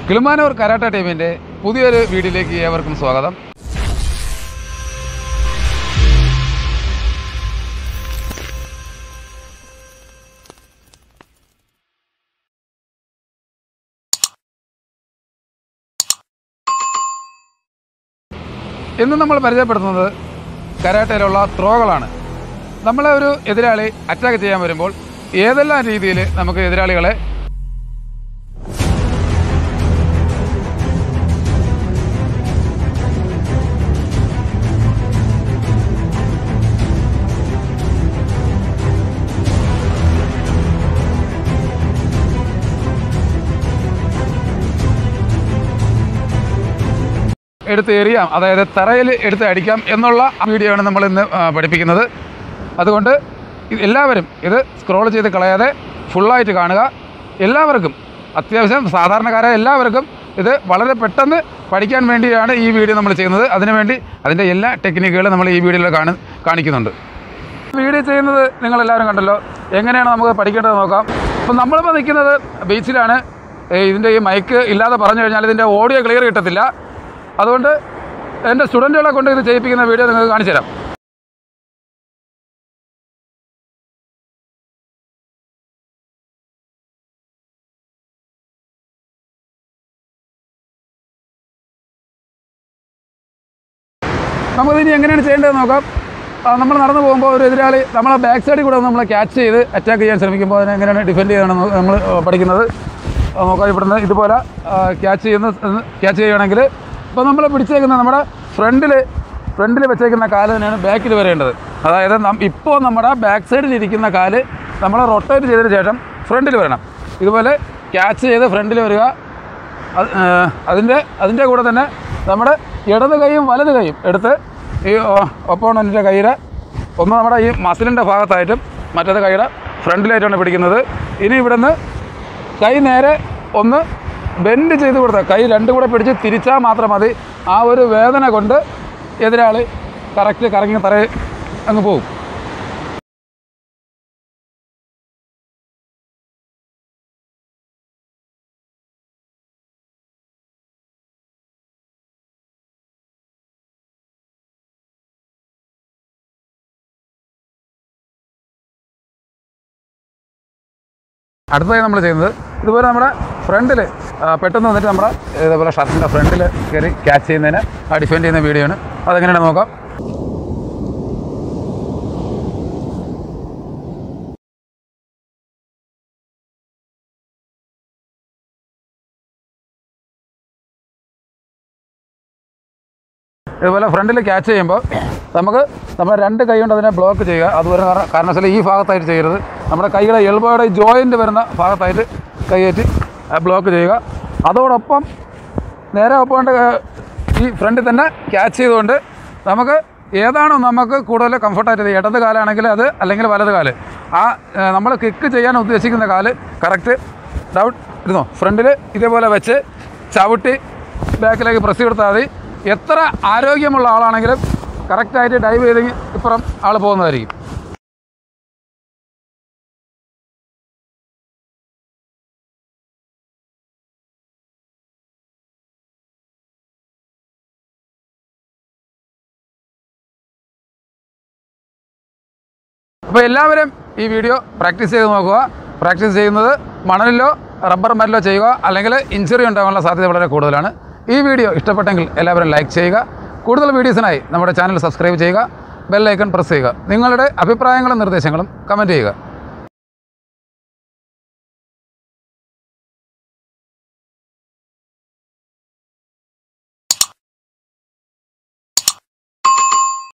Kilimanoor karate ടീമിൻ്റെ പുതിയൊരു വീഡിയോയിലേക്ക് ഏവർക്കും സ്വാഗതം. ഇന്ന് നമ്മൾ പരിചയപ്പെടുത്തുന്നത് കരാട്ടയിലുള്ള ത്രോകളാണ്. നമ്മളെ ഒരു എതിരാളി അറ്റാക്ക് ചെയ്യാൻ വരുമ്പോൾ ഏതെല്ലാം രീതിയിൽ നമുക്ക് എതിരാളികളെ എടുത്ത് എറിയാം, അതായത് തറയിൽ എടുത്ത് അടിക്കാം എന്നുള്ള വീഡിയോ ആണ് നമ്മൾ ഇന്ന് പഠിപ്പിക്കുന്നത്. അതുകൊണ്ട് എല്ലാവരും ഇത് സ്ക്രോൾ ചെയ്ത് കളയാതെ ഫുള്ളായിട്ട് കാണുക. എല്ലാവർക്കും, അത്യാവശ്യം സാധാരണക്കാരായ എല്ലാവർക്കും ഇത് വളരെ പെട്ടെന്ന് പഠിക്കാൻ വേണ്ടിയാണ് ഈ വീഡിയോ നമ്മൾ ചെയ്യുന്നത്. അതിനുവേണ്ടി അതിൻ്റെ എല്ലാ ടെക്നിക്കുകളും നമ്മൾ ഈ വീഡിയോയിൽ കാണിക്കുന്നുണ്ട്. വീഡിയോ ചെയ്യുന്നത് നിങ്ങളെല്ലാവരും കണ്ടല്ലോ. എങ്ങനെയാണ് നമുക്ക് പഠിക്കേണ്ടത് നോക്കാം. അപ്പം നമ്മളിപ്പോൾ നിൽക്കുന്നത് ബീച്ചിലാണ്. ഇതിൻ്റെ ഈ മൈക്ക് ഇല്ലാതെ പറഞ്ഞു കഴിഞ്ഞാൽ ഇതിൻ്റെ ഓഡിയോ ക്ലിയർ കിട്ടത്തില്ല. അതുകൊണ്ട് എൻ്റെ സ്റ്റുഡൻറ്റുകളെ കൊണ്ട് ഇത് ചെയ്യിപ്പിക്കുന്ന വീഡിയോ നിങ്ങൾക്ക് കാണിച്ചു തരാം. നമുക്കിനി എങ്ങനെയാണ് ചെയ്യേണ്ടത് നോക്കാം. നമ്മൾ നടന്നു പോകുമ്പോൾ ഒരു എതിരാളി നമ്മളെ ബാക്ക് സൈഡിൽ കൂടെ നമ്മളെ ക്യാച്ച് ചെയ്ത് അറ്റാക്ക് ചെയ്യാൻ ശ്രമിക്കുമ്പോൾ അതിനെ എങ്ങനെയാണ് ഡിഫെൻഡ് ചെയ്യണം നമ്മൾ പഠിക്കുന്നത് നോക്കാം. ഇവിടുന്ന് ഇതുപോലെ ക്യാച്ച് ചെയ്യുകയാണെങ്കിൽ ഇപ്പോൾ നമ്മൾ പിടിച്ചേക്കുന്ന നമ്മുടെ ഫ്രണ്ടിൽ വെച്ചേക്കുന്ന കാല് തന്നെയാണ് ബാക്കിൽ വരേണ്ടത്. അതായത് ഇപ്പോൾ നമ്മുടെ ബാക്ക് സൈഡിൽ ഇരിക്കുന്ന കാല് നമ്മൾ റൊട്ടേറ്റ് ചെയ്തതിന് ശേഷം ഫ്രണ്ടിൽ വരണം. ഇതുപോലെ ക്യാച്ച് ചെയ്ത് ഫ്രണ്ടിൽ വരിക. അതിൻ്റെ കൂടെ തന്നെ നമ്മുടെ ഇടത് കൈയും വലത് കൈയും എടുത്ത് ഈ ഒപ്പോണൻറ്റിൻ്റെ കയ്യിൽ ഒന്ന് നമ്മുടെ ഈ മസിലിൻ്റെ ഭാഗത്തായിട്ടും മറ്റേത് കൈയുടെ ഫ്രണ്ടിലായിട്ടാണ് പിടിക്കുന്നത്. ഇനി ഇവിടുന്ന് കൈ നേരെ ഒന്ന് ബെൻഡ് ചെയ്ത് കൊടുത്താൽ കൈ രണ്ടും കൂടെ പിടിച്ച് തിരിച്ചാൽ മാത്രം മതി. ആ ഒരു വേദന കൊണ്ട് എതിരാളി കറക്റ്റ് കറങ്ങി തറയിൽ അങ്ങ് പോകും. അടുത്തതായി നമ്മൾ ചെയ്യുന്നത് ഇതുപോലെ നമ്മുടെ ഫ്രണ്ടിൽ പെട്ടെന്ന് വന്നിട്ട് നമ്മുടെ ഇതേപോലെ ഷർട്ടിൻ്റെ ഫ്രണ്ടിൽ കയറി ക്യാച്ച് ചെയ്യുന്നതിന് ഡിഫെൻഡ് ചെയ്യുന്ന വീഡിയോ ആണ്. അതെങ്ങനെയാണ് നോക്കാം. ഇതുപോലെ ഫ്രണ്ടിൽ ക്യാച്ച് ചെയ്യുമ്പോൾ നമ്മൾ രണ്ട് കൈ കൊണ്ട് അതിനെ ബ്ലോക്ക് ചെയ്യുക. അതുപോലെ കാരണം വെച്ചാൽ ഈ ഭാഗത്തായിട്ട് ചെയ്യരുത്. നമ്മുടെ കൈയുടെ എൽബോയുടെ ജോയിൻ്റ് വരുന്ന ഭാഗത്തായിട്ട് കൈയേറ്റി ബ്ലോക്ക് ചെയ്യുക. അതോടൊപ്പം നേരെ ഒപ്പം ഈ ഫ്രണ്ടിൽ തന്നെ ക്യാച്ച് ചെയ്തുകൊണ്ട് നമുക്ക് ഏതാണോ നമുക്ക് കൂടുതൽ കംഫർട്ടായിട്ട് ഇടത് കാലാണെങ്കിൽ അത്, അല്ലെങ്കിൽ വലത് കാല്, ആ നമ്മൾ കിക്ക് ചെയ്യാൻ ഉദ്ദേശിക്കുന്ന കാല് കറക്റ്റ് ഡൗൺ ഇരുന്നോ ഫ്രണ്ടിൽ ഇതേപോലെ വെച്ച് ചവിട്ടി ബാക്കിലേക്ക് പ്രസ് കൊടുത്താൽ മതി. എത്ര ആരോഗ്യമുള്ള ആളാണെങ്കിലും കറക്റ്റായിട്ട് ഡൈവ് ചെയ്ത് ഇപ്പുറം ആൾ പോകുന്നതായിരിക്കും. അപ്പോൾ എല്ലാവരും ഈ വീഡിയോ പ്രാക്ടീസ് ചെയ്ത് നോക്കുക. പ്രാക്ടീസ് ചെയ്യുന്നത് മണലിലോ റബ്ബർ മരലോ ചെയ്യുക, അല്ലെങ്കിൽ ഇഞ്ചുറി ഉണ്ടാകാനുള്ള സാധ്യത വളരെ കൂടുതലാണ്. ഈ വീഡിയോ ഇഷ്ടപ്പെട്ടെങ്കിൽ എല്ലാവരും ലൈക്ക് ചെയ്യുക. കൂടുതൽ വീഡിയോസിനായി നമ്മുടെ ചാനൽ സബ്സ്ക്രൈബ് ചെയ്യുക. ബെൽ ഐക്കൺ പ്രസ് ചെയ്യുക. നിങ്ങളുടെ അഭിപ്രായങ്ങളും നിർദ്ദേശങ്ങളും കമൻറ്റ് ചെയ്യുക.